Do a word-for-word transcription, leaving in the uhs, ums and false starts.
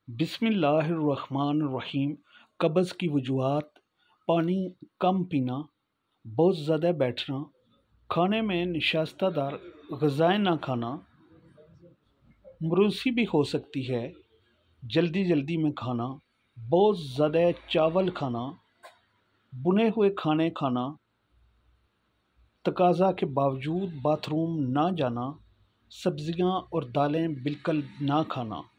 बिस्मिल्लाहिर्रहमानिर्रहीम। कब्ज़ की वजूहात: पानी कम पीना, बहुत ज़्यादा बैठना, खाने में नशास्तदार ग़िज़ाएँ ना खाना, मुरूसी भी हो सकती है, जल्दी जल्दी में खाना, बहुत ज़्यादा चावल खाना, बुने हुए खाने खाना, तकाज़ा के बावजूद बाथरूम ना जाना, सब्ज़ियाँ और दालें बिल्कुल ना खाना।